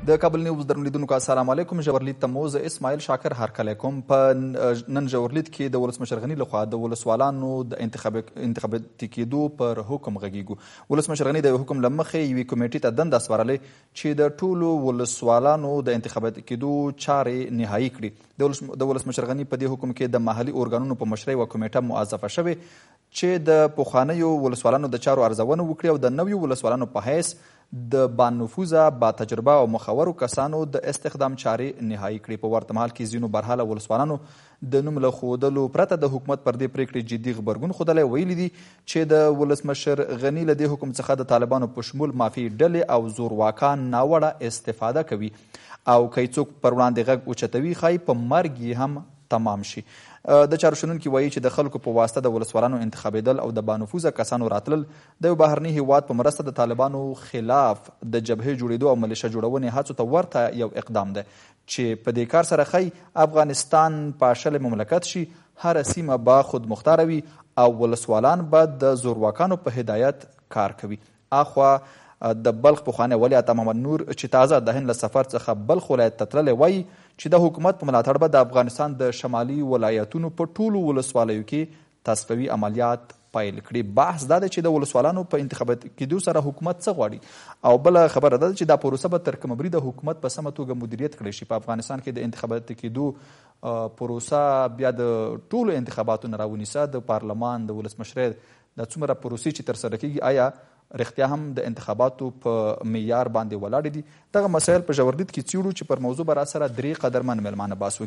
د کابل نیوز درنولیدونکو السلام علیکم. ژورلید ته مو زه اسماعیل شاکر هرکلی کوم. په نن ژورلید کې د ولسمشر غني لخوا د ولسوالانو د انتخاباتي کېدو پر حکم غږیږو. ولسمشر غني د یو حکم له مخې یوې کمیټې ته دنده سپارلې چې د ټولو ولسوالانو د انتخاباتي کېدو چارې نهایي کړي. د ولسمشر غني په دې حکم کې د محلي ارګانونو په مشرۍ یوه کمیټه موظفه شوې چې د پخوانیو ولسوالانو د چارو ارزونه وکړي او د نویو ولسوالانو په حیث د با نفوذه با تجربه او مخورو کسانو د استخدام چارې نهایي کړي. په ورته مهال کې ځینو برحاله ولسوالانو د نوم له ښودلو پرته د حکومت پر دې پرېکړې جدي غبرګون ښودلی. ویلي دي چې د ولسمشر غني له دې حکم څخه د طالبانو په شمول مافي ډلې او زورواکان ناوړه استفاده کوي او که څوک پر وړاندې غږ اوچتوي ښایي په مرګ یې هم تمام شي. د چارو شنونکي وایي چې د خلکو په واسطه د ولسوالانو انتخابېدل او د بانفوذه کسانو راتلل د یو بهرني هیواد په مرسته د طالبانو خلاف د جبهې جوړېدو او ملیشه جوړونې هڅو ته ورته یو اقدام دی چې په دې کار سره ښایي افغانستان پاشلی مملکت شي، هره سیمه به خودمختاره وي او ولسوالان به د زورواکانو په هدایت کار کوي. اخوا د بلخ پخوانی ولي عطا محمد نور چې تازه د هند له سفر څخه بلخ ولایت ته تللی وایي چې د حکومت په ملاتړ به د افغانستان د شمالي ولایتونو په ټولو ولسوالیو کې تصفیوي عملیات پیل کړي. بحث دا دی چې د ولسوالانو په انتخاباتي کېدو سره حکومت څه غواړي او بله خبره ده چې دا پروسه به تر کومه برید حکومت په سمه توګه مدیریت کړی شي. په افغانستان کې د انتخاباتي کېدو پروسه بیا د ټولو انتخاباتو نه راونیسه، د پارلمان د ولسمشرۍ دا څومره پروسې چې ترسره کېږي آیا رښتیا هم د انتخاباتو په معیار باندې ولاړې دي؟ دغه مسایل په ژورلید کې څیړو چې پر موضوع به راسره درې قدرمن میلمانه بحث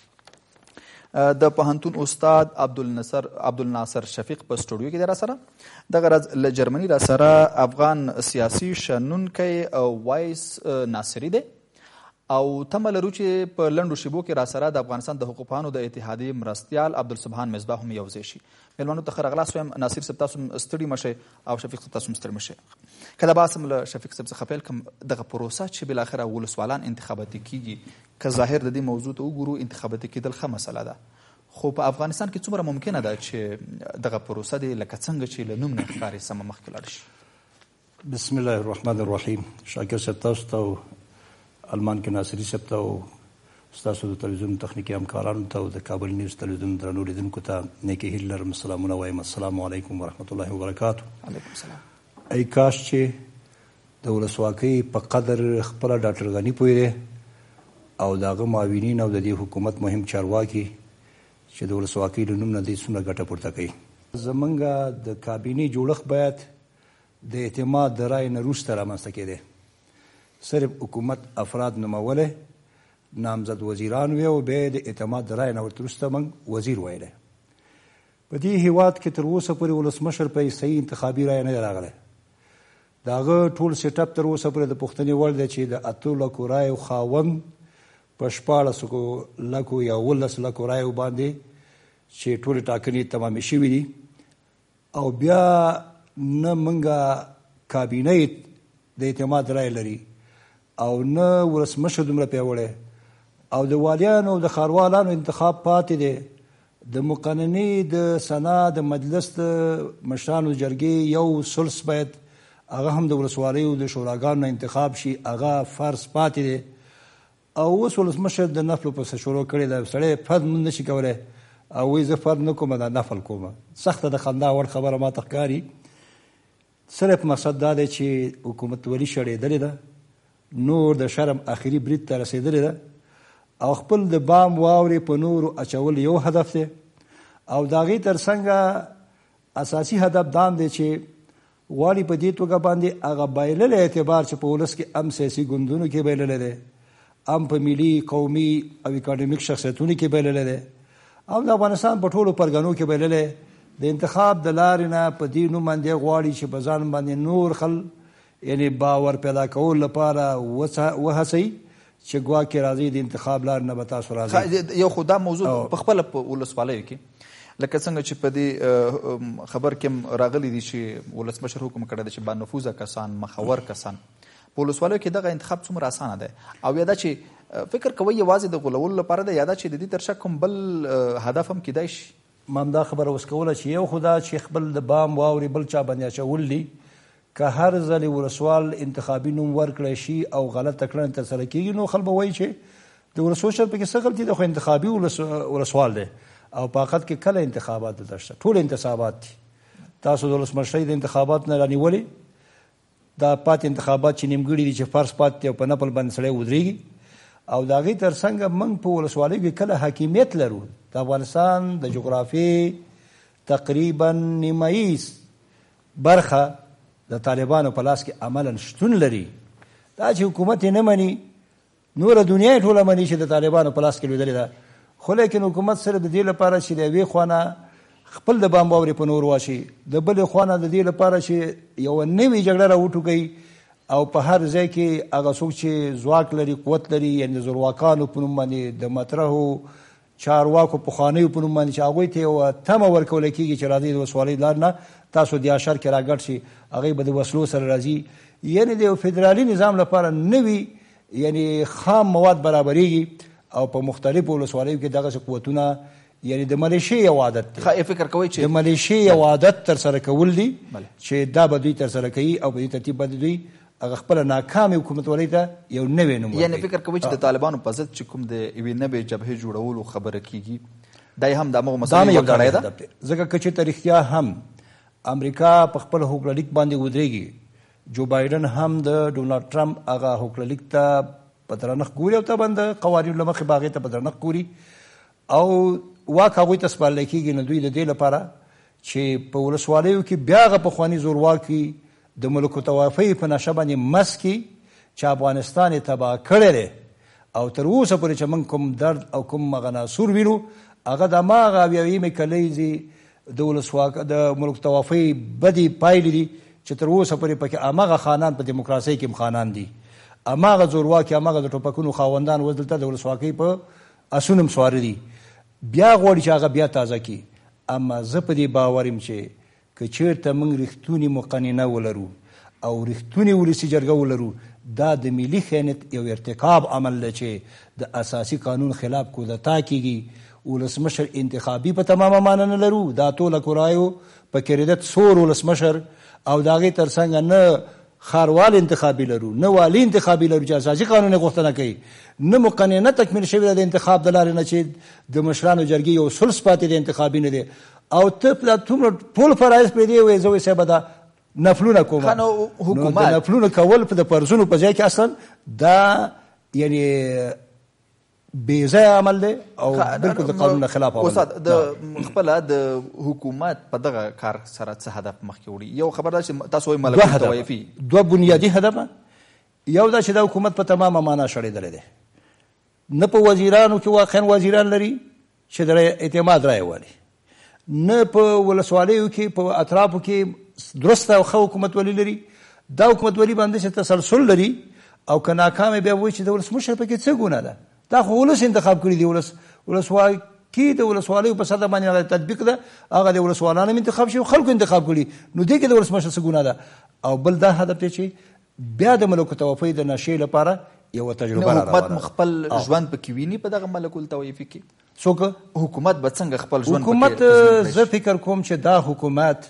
وکړي. د پوهنتون استاد عبدالناصر شفیق په سټوډیو کې دی راسره. دغه راز له جرمني راسره افغان سیاسي شنونکی وایس ناصري دی او تمه لرو چې په لنډو شیبو کې راسره د افغانستان د حقوقپوهانو د اتحادیې مرستیال عبدالسبحان مصباح هم یو ځای شي. میلمنو ته ښه راغلاست وایم. ناصر صاحب تاسو هم ستړي مه شئ او شفیق صاحب تاسو هم ستړي مه شئ. که دا بحث هم له شفیق صاحب څخه پیل کړم، دغه پروسه چې بالاخره ولسوالان انتخاباتي کیږي، که ظاهر د دې موضوع ته وګورو انتخاباتي کېدل ښه مسله ده، خو په افغانستان کې څومره ممکنه ده چې دغه پروسه دی لکه څنګه چې له نوم نه ښکاري سمه مخکې لاړ شي؟ بسم الله الرحمن الرحیم. شاکر صاحب تاسو ته المان کې ناصري صاحب ته او ستاسو د تلویزیون تخنیکي همکارانو ته او د کابل نیوز تلویزیون درنو لیدونکو ته نیکې هیلې لرم. سلامونه وایم. السلام علیکم ورحمت الله وبرکاتو. علیکم السلام. ای کاش چې د ولسواکۍ په قدر خپله ډاکټر غني پوهېدی او د هغه معاونین او د دې حکومت مهم چارواکي چې د ولسواکۍ له نوم نه دوی څومره ګټه پورته کوي. زمونږ د کابینې جوړښت باید د اعتماد د رایې نه وروسته رامنځته کېدی. صرف حکومت افراد نومولی، نامزد وزیران وی او بیا د اعتماد د رایې نه ورته وروسته موږ وزیر ویلی. په دې هیواد کې تر اوسه پورې ولسمشر په صحیح انتخابي رایه نه دی راغلی. د هغه ټول سیټ اپ تر اوسه پورې د پوښتنې وړ دی چې د 8 لکو رایو خاوند په 14 لکو یا 11 لکو رایو باندې چې ټولې ټاکنې تمامې شوي دي او بیا نه موږ کابینه د اعتماد رایه لري او نه ولسمشر دومره پیاوړی او د والیانو او د ښاروالانو انتخاب پاتې دی. د مقننې د سنا د مجلس د مشرانو جرګې یو ثلث باید هغه هم د ولسوالیو د شوراګانو انتخاب شي، هغه فرض پاتې دی او اوس ولسمشر د نفلو پسې شروع کړی دی. سړی فرض نه شي کولی او وایي زه فرض نه کوم، دا نفل کوم. سخته د خندا وړ خبره ماته ښکاري. صرف مقصد دا دی چې حکومتولي شړېدلې ده، نور د شرم آخري برید ته رسېدلې ده او خپل د بام واورې په نورو اچول یو هدف دی او د هغې تر څنګه اساسي هدف دام دی چې غواړي په دې توګه باندې هغه بایللی اعتبار چې په ولس کې هم سیاسي ګوندونو کې بایللی دی، هم په ملي قومي او اکاډمیک شخصیتونو کې بایللی دی او د افغانستان په ټولو پرګنو کې بایللی. د انتخاب د لارې نه په دې نوم باندې غواړي چې په ځان باندې نور خل یعنی باور پیدا کول لپاره وهڅوي چې ګواکې راځي د انتخاب لار نه به تاسو راځي. یو خو دا موضوع په خپله په ولسوالیو کې لکه څنګه چې په دې خبر کې راغلی دي چې ولسمشر حکم کړی دی چې با نفوذه کسان، مخور کسان، په ولسوالیو کې دغه انتخاب څومره اسانه دی او یا دا چې فکر کوئ یوازې د غولولو لپاره دی یا دا چې د دې تر شا کوم بل هدف هم کیدای شي؟ ما هم دا خبره اوس کوله چې یو خو دا چې خپل د بام واورې بل چا باندې اچول دي که هر ځل ولسوال انتخابي نوم ورکړی شي او غلطه کړنه ترسره کېږي نو خلک به وایي چې د ولسمشر پکې څه غلطي ده، خو انتخابي ولسوال دی او په حقیقت کې کله انتخابات دلته شته، ټول انتصابات دي. تاسو د ولسمشرۍ د انتخابات نه رانیولې، دا پاتې انتخابات چې نیمګړي دي چې فرض پاتې او په نپل باندې سړی ودرېږي، او د هغې تر څنګ موږ په ولسوالیو کې کله حاکمیت لرو. د افغانستان د جغرافیې تقریبا نیمایي برخه د طالبانو په لاس کې عملا شتون لري. دا چې حکومت یې نه مني، نوره دنیا یې ټوله مني چې د طالبانو په لاس کې لوېدلې ده، خو لیکن حکومت سره د دې لپاره چې د یوې خوا نه خپل د بام واورې په نور واشي، د بلې خوا نه د دې لپاره چې یوه نوې جګړه راوټوکوي او په هر ځای کې هغه څوک چې ځواک لري، قوت لري، یعنې د زورواکانو په نوم باندې د مطرحو چارواکو پخوانیو په نوم باندې چې هغوی ته یوه تمه ورکولی کېږي چې راځئ د ولسوالۍ لار نه تاسو د اشر کې راګډ شي، هغوی به د وسلو سره راځي. یعنې د یو فدرالي نظام لپاره نوي یعنې خام مواد برابریږي او په مختلفو ولسوالیو کې دغسې قوتونه یعنې د ملیشې یو عادت دی، فکر کوئ چې د ملیشې یو عادت ترسره کول دي چې دا به دوی ترسره کوي او په دې ترتیب باندې دوی هغه خپله ناکامې حکومتولۍ ته یو نوی نوم ورکوي. یعنې فکر کوئ چې د طالبانو په ضد چې کوم د یوې نوې جبهې جوړولو خبره کېږي دا یې هم د همغو مسلې یو ګړی ده؟ ځکه که چېرته رښتیا هم امریکا په خپل هوکړلیک باندې ودرېږي، جو بایډن هم د ډونالډ ټرمپ هغه هوکړلیک ته په درنښت ګوري او طبعا د قوانینو له مخې به هغې ته په درنښت ګوري او واک هغوی ته سپارلی کېږي، نو دوی د دې لپاره چې په ولسوالیو کې بیا هغه پخواني زورواکي د ملوک الطوایفۍ په نشه باندې مس کړي چې افغانستان یې تباه کړی دی او تر اوسه پورې چې موږ کوم درد او کوم هغه ناسور وینو هغه د هماغه اویاویمې کلیزې د ملوک الطوایفۍ بدې پایلې دي چې تر اوسه پورې پکې هماغه خانان په دیموکراسۍ کې هم خانان دي، هماغه زورواکي، هماغه د ټوپکونو خاوندان اوس دلته د ولسواکۍ په اسونو هم سواره دي، بیا غواړي چې هغه بیا تازه کړي. اما زه په دې باور یم چې که چېرته موږ رښتونې مقننه ولرو او رښتونې ولسي جرګه ولرو، دا د ملي خیانت یو ارتکاب عمل دی چې د اساسي قانون خلاف کودتا کېږي. ولسمشر انتخابي په تمامه معنی نه لرو، دا ټوله کرایو په کریدت سور ولسمشر او د هغې تر څنګ نه ښاروال انتخابي لرو، نه والي انتخابي لرو چې اساسي قانون یې غوښتنه کوي، نه مقننه تکمیل شوې ده د انتخاب د لارې نه چې د مشرانو جرګې یو ثلث پاتې د انتخابي نه دی او ته څومره ټول فرایض پرې دی وایې زه وایې صاحبه دا نفلونه کومه. نو د نفلونه کول په د فرضونو په ځای کې اصلا دا یعنې بې ځایه عمل دی او بلکل د قانون خلاف عمل دی. استاد د خپله د حکومت په دغه کار سره څه هدف مخکې وړي؟ یو خبر ده چې تاسو وایي ملک الطوایفي دوه بنیادي هدفه، یو دا چې دا حکومت په تمامه معنا شړېدلی دی، نه په وزیرانو کې واقعا وزیران لري چې د اعتماد رایه والي، نه په ولسوالیو کې په اطرافو کې درسته او ښه حکومتولي لري. دا حکومتولي باندې چې تسلسل لري او که ناکامه بیا وایي چې د ولسمشر پکې څه ګناه ده؟ دا خو ولس انتخاب کړي دي، ولسواکي د ولسوالیو په سطحه باندې هغه تطبیق ده، هغه د ولسوالانو هم انتخاب شي او خلکو انتخاب کړي، نو دې کې د ولسمشر څه ګناه ده؟ او بل دا هدف دی چې بیا د ملوک الطوایفۍ د نشې لپاره یوه تجربه را حکومت خپل ژوند پکې ویني په دغه ملک الطوایفي کې؟ څوک حکومت به څنګه خپل ژوند حکومت زه فکر کوم چې دا حکومت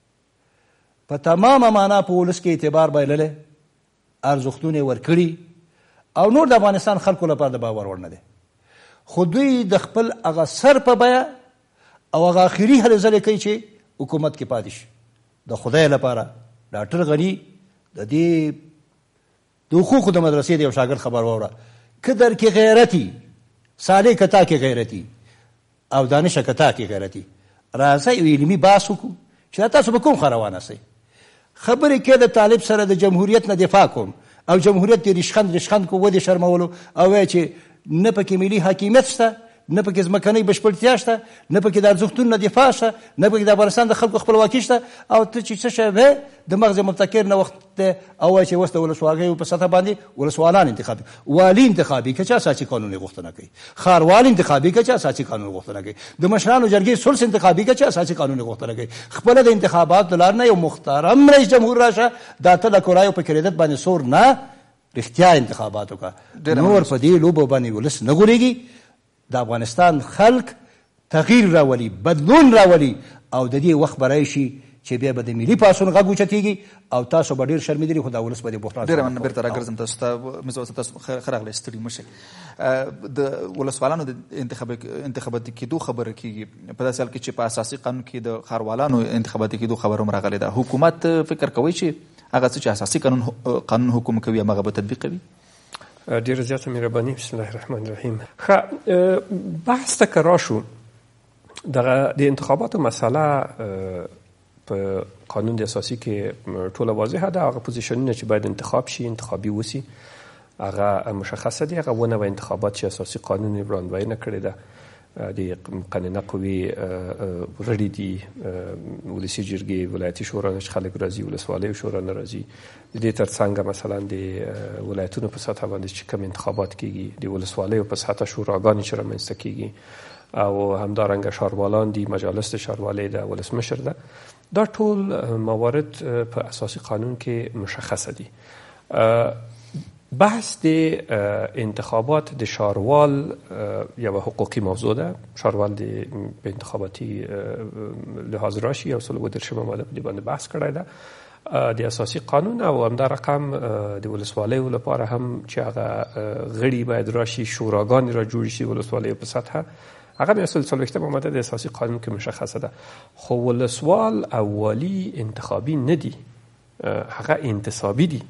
په تمامه معنا په ولس کې اعتبار بایللی، ارزښتونه یې ورکړي او نور د افغانستان خلکو لپاره د باور وړ نه دی، خو دوی د خپل هغه سر په بیه او هغه آخري هلې ځلې کوي چې حکومت کې پاتې شي. د خدای لپاره ډاکټر غني د دې د حقوقو د مدرسې د یو شاګرد خبر واوره، که در کې غیرتي صالح کتا کې غیرتي او دانش کتا کې غیرتي، راځئ یو علمي بحث وکړو چې دا تاسو به کوم خوا روانه سئ. خبرې کې د طالب سره د جمهوریت نه دفاع کوم او جمهوریت دې رشخند کو ودې شرمولو او وایي چې نه پکې ملي حاکمیت شته، نه پکې ځمکنۍ بشپړتیا شته، نه پکې د ارزښتونو نه دفاع شته، نه پکې د افغانستان د خلکو خپلواکي شته، او ته چې څه شی وې د مغز مبتکر نه وخت او وایي چې اوس د ولسواکیو په سطحه باندې ولسوالان انتخابي، والي انتخابي که چا اساسي قانون یې غوښتنه کوي، ښاروال انتخابي که چا اساسي قانون یې غوښتنه کوي، د مشرانو جرګې ثلث انتخابي که چا اساسي قانون یې غوښتنه کوي، خپله د انتخاباتو لار نه یو محترم رئیس جمهور راشه دا ته له کرایو په کریدت باندې سور نه رښتیا انتخابات وکړه، نور په دې لوبو باندې ولس نه غولېږي. د افغانستان خلق تغییر راولي، بدلون راولي او د دې وخت به راشي چې بیا به د ملي پاڅون غږ اوچتېږي او تاسو به ډېر شرمېدلي خو دا ولس به د بحران ډېره مننه. بېرته راګرځم تاسو ته مس تاسو ښه راغلی، ستړي مه شئ. د ولسوالانو د انتخاباتي کېدو خبره کېږي په داسې حال کې چې په اساسي قانون کې د ښاروالانو انتخاباتي کېدو خبره هم راغلې ده. حکومت فکر کوي چې هغه څه چې اساسي قانون حکم کوي هماغه به تطبیق کوي؟ ډېره زیاته مهرباني. بسم الله الرحمن الرحیم. ښه، بحث ته که راشو، د انتخاباتو مسله په قانون د اساسي کې ټوله واضحه ده. هغه پوزیشنونه چې باید انتخاب شي، انتخابي وسی، هغه مشخصه دي. هغه 9 انتخابات چې اساسي قانون یې وړاندوینه کړې ده، د قانوني قوې غړي دي، ولسي جرګې، ولایتي شورا نه چې خلک راځي، ولسوالۍ شورا نه راځي. د دې ترڅنګ مثلا د ولایتونو په سطح باندې چې کوم انتخابات کیږي، د ولسوالیو په سطح شوراګانې چې رامنځته کیږي، او همدارنګه ښاروالان دي، مجالس د ښاروالۍ ده، ولسمشر ده. دا ټول موارد په اساسي قانون کې مشخصه دي. بحث د انتخابات د ښاروال یوه حقوقي موضوع ده. ښاروال په انتخاباتي لحاظ راشي او 113 ماده په دې باندې بحث کړی ده د اساسي قانون، او همدا رقم د ولسوالیو لپاره هم چې هغه غړي باید راشي، شوراګانې را جوړ شي ولسوالیو په سطحه، هغه د 140 ماده د اساسي قانون کې مشخصه ده. خو ولسوال او والی انتخابي نه دي، هغه انتصابي دي.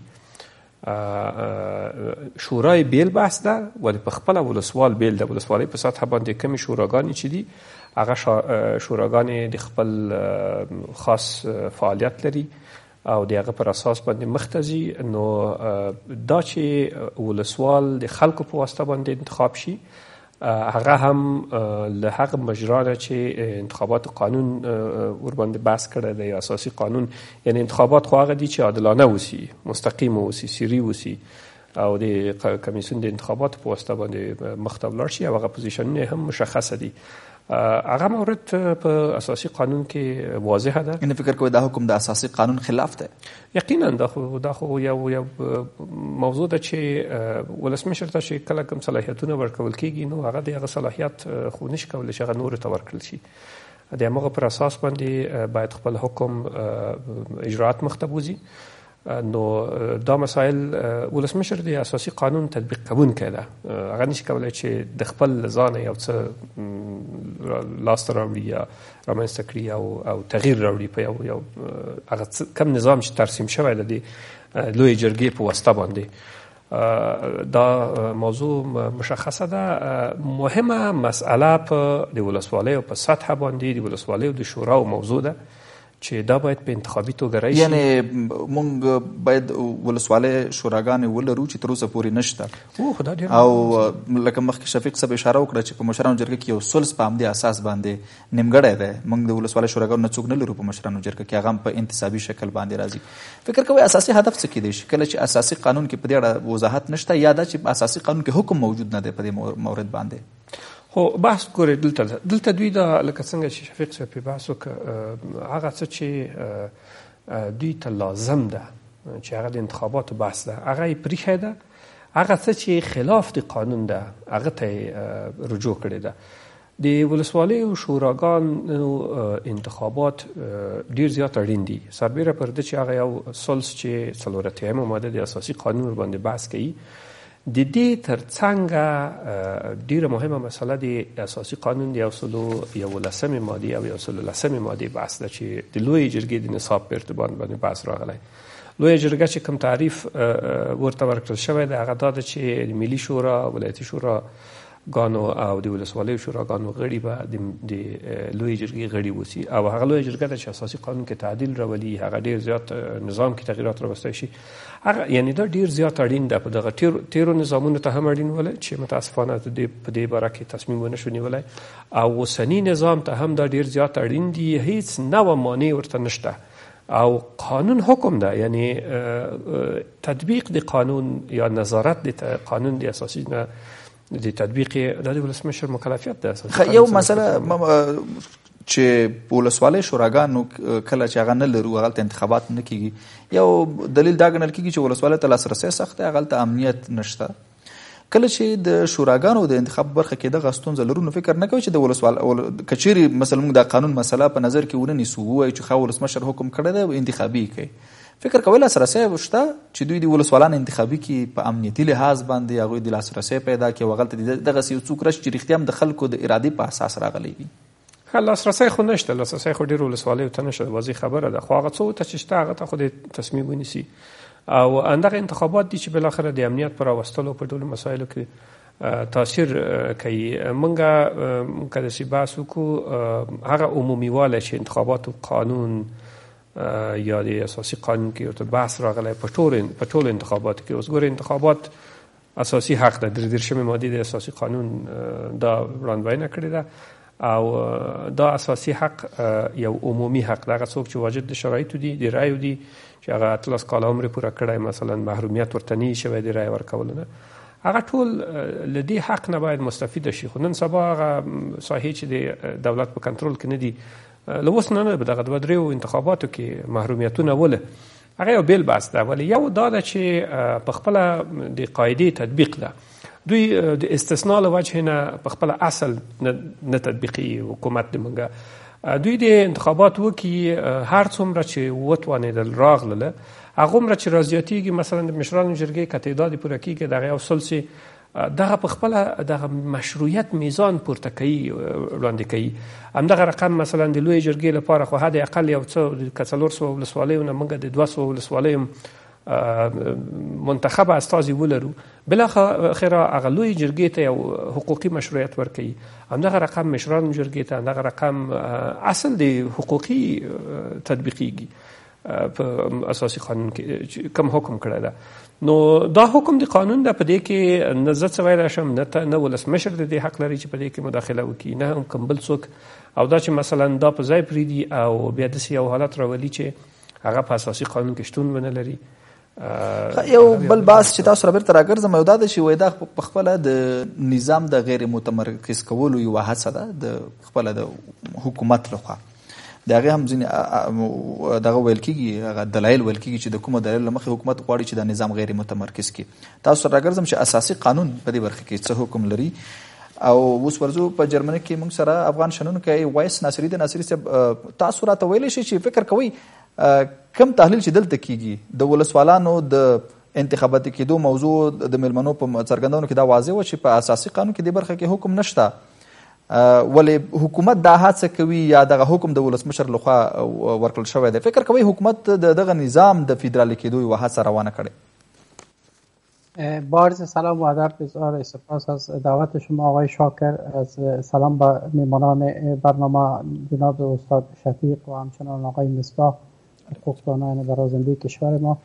شورای بیل بحث ده، ولی په خپل ولسوال بیل ده. ولسوالی په سطح باندې کمی شوراګانې چې دي، هغه شوراګانې د خپل خاص فعالیت لري او د هغه پر اساس باندې مختزي. نو دا چې ولسوال د خلکو په واسطه باندې انتخاب شي، هغه هم له هغه مجرا چې انتخابات قانون ور باندې بحث کړی دی، اساسي قانون. یعنی انتخابات خو هغه دي چې عادلانه وسی، مستقیم وسی، سری وسی، او د کمیسیون د انتخابات په واسطه باندې مخته ولاړ شي، او هغه پوزیشنونه هم مشخصه دي. هغه مورد په اساسي قانون کې واضحه ده. ان فکر کوي دا حکم د اساسي قانون خلاف ده؟ یقینا دا خو یو موضوع ده چې ولسمشر ته چې کله کوم صلاحیتونه ورکول کیږي، نو هغه د هغه صلاحیت خو نشي کولی چې هغه نور ته ورکړل شي. د هغه پر اساس باندې باید خپل حکم اجرات مخته بوزي. نو دا مسائل ولسمشر د اساسي قانون تطبیق کوونکی ده. هغه نشي کولی چې د خپل ځان یو څه لاس ته راوړي یا رامنځته کړي او تغییر راوړي په یو هغه کم نظام چې ترسیم شوی دی د لویې جرګې په واسطه باندې. دا موضوع مشخصه ده. مهمه مسئله په د ولسوالیو په سطح باندې د ولسوالیو د شورا موضوع ده چې دا باید په انتخابي توګه راشي. یعنی مونږ باید ولسوالۍ شوراګانې ولرو چې تر اوسه پورې نشته، او لکه مخکې شفیق صاحب اشاره وکړه چې په مشرانو جرګه کې یو ثلث په همدې اساس باندې نیمګړی دی. مونږ د ولسوالۍ شوراګانو نه څوک نه لرو په مشرانو جرګه کې، هغه هم په انتصابي شکل باندې راځي. فکر کوئ اساسي هدف څه کیدای شي کله چې اساسي قانون کې په دې اړه وضاحت نشته، یا دا چې اساسي قانون کې حکم موجود نه دی په دې مورد باندې؟ خو بحث ګورې دلته دوی دا لکه څنګه چې شفیق صاحب په بحث وکړه، هغه څه چې دوی ته لازم ده چې هغه د انتخاباتو بحث ده، هغه یې پرېښی ده. هغه څه چې خلاف د قانون ده، هغه ته یې رجوع کړې ده. د ولسوالیو شوراګانو انتخابات ډیر زیات اړین دي، سربیره پر دې چې هغه یو ثلث چې 4 ماده د اساسي قانون باندې بحث کوي. د دې ترڅنګ ډیره مهمه مسله د اساسي قانون د 111 ماده او 113 ماده بحث ده چې د لویې جرګې د نصاب په ارتباط باندې بحث راغلی. لویې جرګه چې کوم تعریف ورته ورکړل شوی دی، هغه دا ده چې ملي شورا، ولایتي شورا ګانو او د ولسوالیو شوراګانو غړي به د لویې جرګې غړي وسی، او هغه لویې جرګه ده چې اساسي قانون کې تعدیل راولي، هغه ډیر زیات نظام کې تغییرات راوستی شي. هغه یعنی دا ډیر زیات اړین ده. په دغه تیرو نظامونو ته هم اړین ولای چې متاسفانه په دې باره کې تصمیم ونه شو نیولی، او اوسني نظام ته هم دا ډیر زیات اړین دي. هیڅ نوه مانع ورته نشته، او قانون حکم ده. یعنی تطبیق د قانون یا نظارت د قانون د اساسي نه د تطبیق د ولسمشر مکلفیت ده. یو مسله چې ولسوالۍ شوراګانو کله چې هغه نه لرو، هغلته انتخابات نه کیږي، یو دلیل دا ګڼل کیږي چې ولسوالۍ ته لاسرسی سخت دی، هغلته امنیت نشته. کله چې د شوراګانو د انتخاب برخه کې دغه ستونزه لرو، نو فکر نه کوي چې د ولسوال کچېرې مثلا موږ د قانون مسله په نظر کې ونه نیسو، ووایو چې ولسمشر حکم کړی دی انتخابي کوي، فکر کوي لاسرسی شته چې دوی د ولسوالانو انتخابي کې په امنیتي لحاظ باندې هغوی د لاسرسی پیدا کړي، وغلته دغسې یو څوک راشي چې رښتیا هم د خلکو د ارادې په اساس راغلی وي؟ لاسرسی خو نشته، لاسرسی خو ډېرو ولسوالیو ته نشته، واضح خبره ده، خو هغه څه ته چې شته هغه ته خو د تصمیم ونیسي. او همدغه انتخابات دي چې بالاخره د امنیت پر راوستلو په ټولو مسایلو کې تاثیر کوي. موږ که داسې بحث وکړو، هغه عمومي والی چې انتخاباتو قانون یا د اساسي قانون کې ورته بحث راغلی په ټولو انتخاباتو کې. اوس ګورې انتخابات اساسي حق ده، 33 مادې د اساسي قانون دا وړاندوینه کړې ده، او دا اساسي حق یو عمومي حق ده. هغه څوک چې واجد د شرایطو دي، د رایو دي، چې هغه 18 کاله عمر پوره کړی، مثلا محرومیت ورته نه شوی د رای ورکولو نه، هغه ټول له دې حق نه باید مستفیده شي. خو نن سبا هغه ساحې چې د دولت په کنټرول کې نه دي، له اوس نه په دغه 2-3 انتخاباتو کې محرومیتونه وله، هغه یو بیل بحث ده. ولی یو دا ده چې په خپله د قاعدې تطبیق ده، دوی د استثناء له وجه نه په خپله اصل نه تطبیقي حکومت د منګه. دوی د انتخابات وکي هر څومره چې وتوانېدل راغلله، هغومره چې رازیاتېږي. مثلا د مشرانو جرګې که تعداد پوره کېږي دغه یو ثلث دغه په خپله دغه مشروعیت میزان پورته کوي، وړاندې کوي. همدغه رقم مثلا د لویې جرګې لپاره خو حد اقل یو څه که 400 ولسوالیو نه موږ د 200 ولسوالیو منتخب استازي ولرو، بالاخره هغه لویې جرګې ته یو حقوقي مشروعیت ورکوي. همدغه رقم مشرانو جرګې ته همدغه رقم اصل د حقوقي تطبیقیږي په اساسي قانون کې کوم حکم کړی ده. نو دا حکم د قانون ده، په دې کې نه زه څه ویلی شم، نه ولسمشر د دې حق لري چې په دې کې مداخله وکړي، نه هم کوم بل څوک. او دا چې مثلا دا په ځای پرېږدي او بیا داسې یو حالت راولي چې هغه په اساسي قانون کې شتون ونه لري. یو بل باس چې تاسو را بیرته راګرځم، یو دا ده چې وایي دا په خپله د نظام د غیر متمرکز کولو یوه هڅه ده د خپله د حکومت لخوا. د هغې هم ځینې دغه ویل کېږي، هغه دلایل ویل کېږي چې د کومو دلایلو له مخې حکومت غواړي چې دا نظام غیر متمرکز کړي. تاسو را راګرځم چې اساسي قانون په دې برخه کې څه حکم لري. او اوس ورځو په جرمني کې موږ سره افغان شنونکی وایس ناصري د ناصري صاحب، تاسو راته ویلی شئ چې فکر کوئ کم تحلیل چې دلته کېږي د ولسوالانو د انتخاباتي کېدو موضوع د میلمنو په څرګندونو کې دا واضح و چې په اساسي قانون کې دې برخه کې حکم نشته، ولې حکومت دا هڅه کوي یا دغه حکم د ولسمشر لخوا ورکړل شوی دی؟ فکر کوئ حکومت دغه نظام د فدرالي کېدو یوه هڅه روانه کړې؟ با عرض سلام و ادب، بسیار سپاس از دعوت شما آقای شاکر. از سلام به میهمانان برنامه جناب استاد شفیق و همچنان آقای مصباح، حقوقدانان برازنده کشور ما،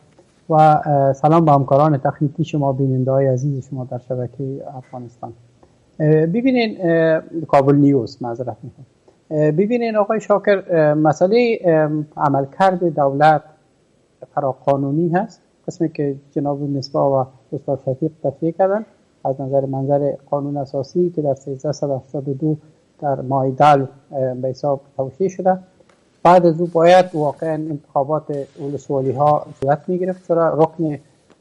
و سلام به همکاران تکنیکی شما، بیننده‌های عزیز شما در شبکه افغانستان. ببینین کابل نیوز، معذرت میخوام. ببینین آقای شاکر، مسئله عملکرد دولت فراقانونی هست، قسمی که جناب مصباح و استاد شفیق تفریح کردن از نظر منظر قانون اساسی که در 1382 در مایدال به حساب توشیح شده. بعد از او باید واقعا انتخابات ولسوالی ها صورت میگرفت، چرا رکن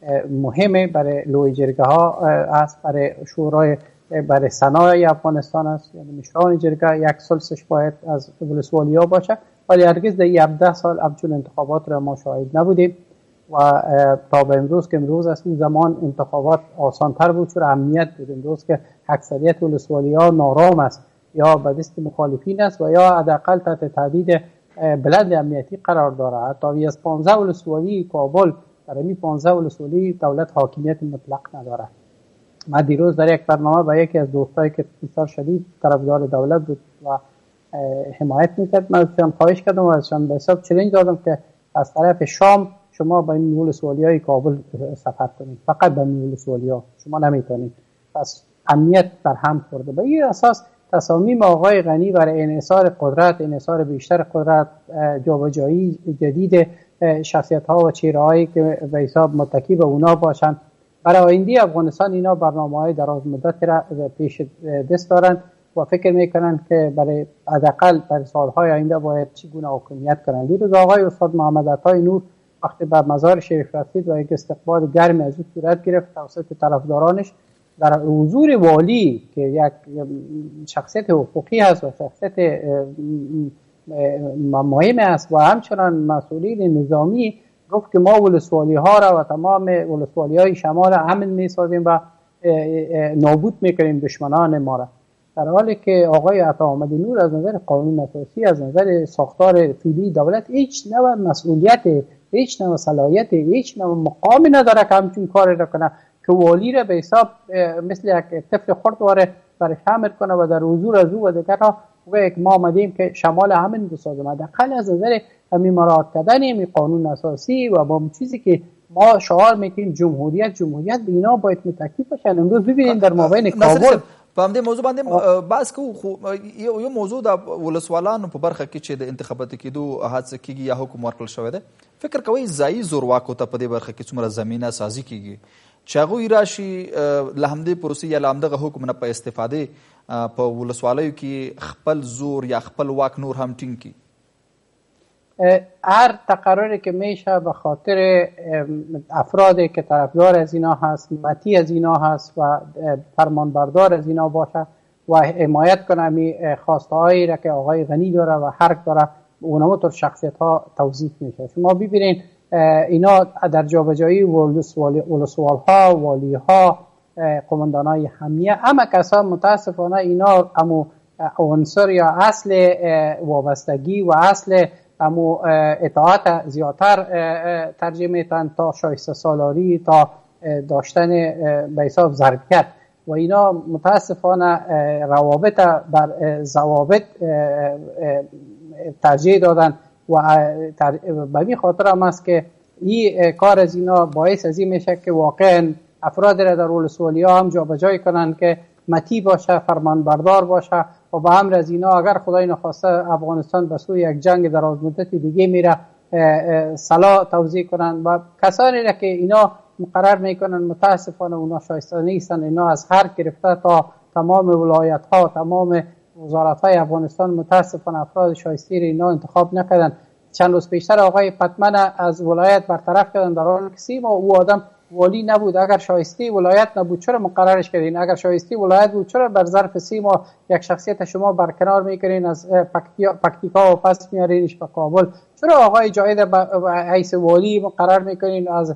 مهمه برای لوی جرگه ها است، برای شورای، برای سنای افغانستان است. یعنی مشران جرگه یک ثلثش باید از ولسوالی ها باشه، ولی هرگز در 17 سال همچون انتخابات را ما شاهد نبودیم. و تا به امروز که امروز است، اون زمان انتخابات آسانتر بود چون امنیت بود. امروز که اکثریت ولسوالی ها نارام است یا به دست مخالفین است و یا حداقل تحت تهدید بلند امنیتی قرار داره. حتی از 15 ولسوالی کابل، برای 15 ولسوالی دولت حاکمیت مطلق نداره. من دیروز در یک برنامه با یکی از دوستایی که بسیار شدید طرفدار دولت بود و حمایت میکرد، من ازشان خواهش کردم و ازشان به حساب چالش دادم که از طرف شام شما با این ولسوالی‌های کابل سفر کنید، فقط با این ولسوالی‌ها شما نمیتونید. پس امنیت بر هم خورده. به این اساس تصامیم آقای غنی برای انحصار قدرت، انحصار بیشتر قدرت، جابجایی جدید شخصیت‌ها و چهره‌هایی که به حساب متکی به اونا باشن، برای آینده افغانستان اینا برنامه‌های دراز مدت را پیش دست دارن و فکر میکنن که برای حداقل برای سال‌های آینده باید چگونه حکومت کنند. دیروز آقای استاد محمد عطای نور وقتی به مزار شریف رسید و یک استقبال گرمی از او صورت گرفت توسط طرفدارانش در حضور والی که یک شخصیت حقوقی هست و شخصیت مهم است و همچنان مسئولین نظامی گفت که ما ولسوالی ها را و تمام ولسوالی های شمال امن می سازیم و نابود میکنیم دشمنان ما را، در حالی که آقای عطاآمد نور از نظر قانون اساسی، از نظر ساختار فعلی دولت هیچ نوع مسئولیت، هیچ نوع صلاحیت، هیچ نوع مقامی نداره که همچون کاری را کنه که والی را به حساب مثل یک طفل خرد برش حمل کنه و در حضور از او و دیگرها بگه که ما آمدیم که شمال امن بسازیم. حداقل از نظر همین مراعات کردن همین قانون اساسی و با چیزی که ما شعار میکنیم جمهوریت به اینا باید متکی باشن. امروز ببینید در مابین کابل په همدې موضوع باندې بحث کوو، خو یو موضوع د ولسوالانو په برخه کې چې د انتخاباتي کېدو هڅه کېږي یا حکم ورکړل شوی دی، فکر کوئ ځایي زورواکو ته په دې برخه کې څومره زمینه سازي کېږي چې هغوی راشي له همدې پروسې یا له همدغه حکم نه په استفادې په ولسوالیو کې خپل زور یا خپل واک نور هم ټینګ کړي؟ هر تقرری که میشه به خاطر افرادی که طرفدار از اینا هست، مطیع از اینا هست و فرمانبردار از اینا باشه و حمایت کنه می خواسته هایی را که آقای غنی داره و حرک داره، اونها طور شخصیت ها توضیح میشه. شما ببینید اینا در جابجایی ولسوال ها، والی ها، قماندان های حمیه، اما کسا متاسفانه اینا امو عنصر یا اصل وابستگی و اصل امو اطاعت زیادتر ترجیح میتن تا شایسته سالاری، تا داشتن به حساب ظرفیت و اینا متاسفانه روابط بر ضوابط ترجیح دادن و به این خاطر هم است که این کار از اینا باعث از این میشه که واقعا افراد را در ولسوالی ها هم جابجایی کنن که مطیع باشه، فرمانبردار باشه و به امر از اینا اگر خدای نخواسته افغانستان به سوی یک جنگ درازمدت دیگه میره صلاح توزیع کنن و کسانی را که اینا مقرر میکنن متاسفانه اونا شایسته نیستن. اینا از هر گرفته تا تمام ولایت ها، تمام وزارت های افغانستان متاسفانه افراد شایسته را اینا انتخاب نکردن. چند روز پیشتر آقای پتمن از ولایت برطرف کردن در حالی که 3 ماه او آدم والی نبود. اگر شایسته ولایت نبود چرا مقررش کردین؟ اگر شایسته ولایت بود چرا بر ظرف 3 ماه یک شخصیت شما برکنار میکنین از پکتیکا و پس میارینش به کابل؟ چرا آقای جاید به حیث والی مقرر میکنین از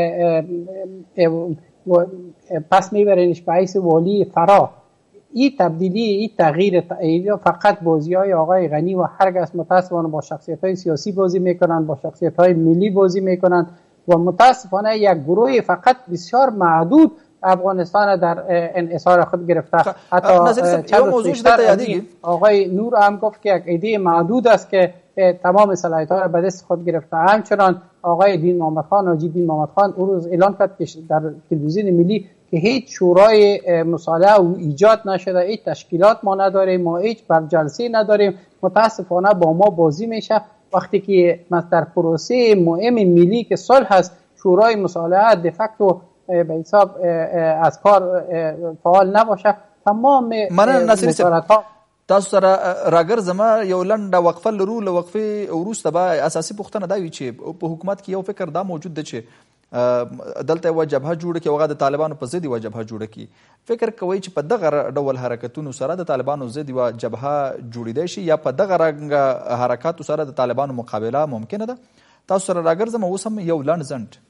پس میبرینش به حیث والی فرا؟ این تبدیلی، این تغییر فقط بازی های آقای غنی و هرگز متاسفانه با شخصیت های سیاسی بازی میکنن، با شخصیت های ملی بازی میکنن و متاسفانه یک گروه فقط بسیار معدود افغانستان در انحصار خود گرفته. حتی چند روز پیشتر آقای نور هم گفت که یک ایده معدود است که تمام صلاحیت ها را به دست خود گرفته. همچنان آقای دین محمد خان، حاجی دین محمد خان اون روز اعلان کرد که در تلویزیون ملی که هیچ شورای مصالحه و ایجاد نشده، هیچ تشکیلات ما نداریم، ما هیچ برجلسه نداریم. متاسفانه با ما بازی میشه وقتی که در پروسه مهم ملی که صلح هست شورای مصالحه دفکتو به حساب از کار فعال نباشه. تمام وزارت‌ها تاسو سره راګرځم یو لنډه وقفه لرو. له وقفې وروسته به اساسي پوښتنه دا وي چې په حکومت کې یو فکر دا موجود دی چې دلته یوه جبهه جوړه کړي، هغه د طالبانو په ضد یوه جبهه جوړه کړي. فکر کوئ چې په دغه ډول حرکتونو سره د طالبانو ضد یوه جبهه جوړېدای شي یا په دغه رنګه حرکاتو سره د طالبانو مقابله ممکنه ده؟ تاسو سره راګرځم، اوس هم یو لنډ ځنډ.